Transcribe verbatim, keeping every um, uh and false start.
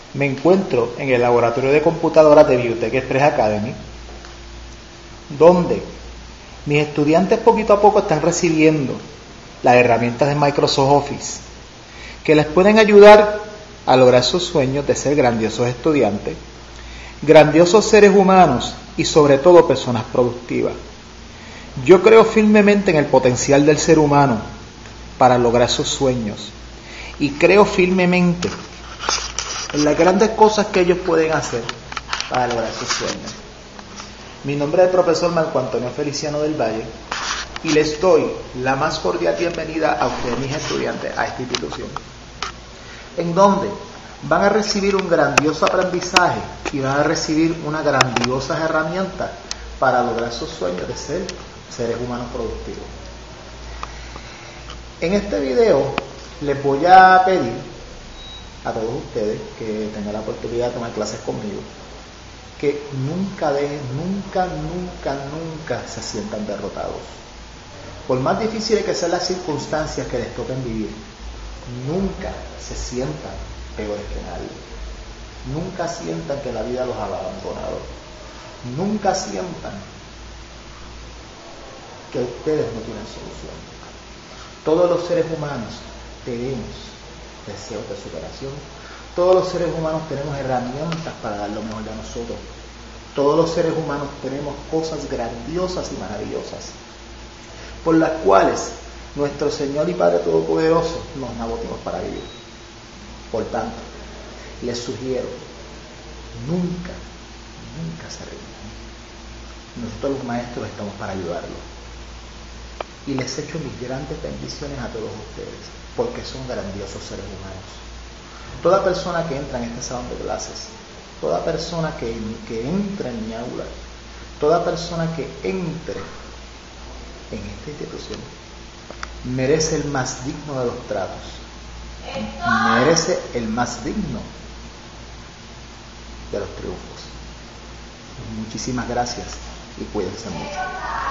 Me encuentro en el laboratorio de computadoras de Biotech Express Academy, donde mis estudiantes poquito a poco están recibiendo las herramientas de Microsoft Office que les pueden ayudar a lograr sus sueños de ser grandiosos estudiantes, grandiosos seres humanos y sobre todo personas productivas. Yo creo firmemente en el potencial del ser humano para lograr sus sueños y creo firmemente en las grandes cosas que ellos pueden hacer para lograr sus sueños. Mi nombre es el profesor Marco Antonio Feliciano del Valle y les doy la más cordial bienvenida a ustedes, mis estudiantes, a esta institución, en donde van a recibir un grandioso aprendizaje y van a recibir unas grandiosas herramientas para lograr sus sueños de ser seres humanos productivos. En este video les voy a pedir a todos ustedes que tengan la oportunidad de tomar clases conmigo que nunca dejen, nunca, nunca, nunca se sientan derrotados. Por más difíciles que sean las circunstancias que les toquen vivir, nunca se sientan peores que nadie. Nunca sientan que la vida los ha abandonado. Nunca sientan que ustedes no tienen solución. Todos los seres humanos tenemos deseos de superación. Todos los seres humanos tenemos herramientas para dar lo mejor de nosotros. Todos los seres humanos tenemos cosas grandiosas y maravillosas por las cuales nuestro Señor y Padre Todopoderoso nos da motivos para vivir. Por tanto, les sugiero, nunca, nunca se rindan. Nosotros los maestros estamos para ayudarlos. Y les echo mis grandes bendiciones a todos ustedes, porque son grandiosos seres humanos. Toda persona que entra en este salón de clases, toda persona que, que entre en mi aula, toda persona que entre en esta institución, merece el más digno de los tratos, merece el más digno de los triunfos. Muchísimas gracias y cuídense mucho.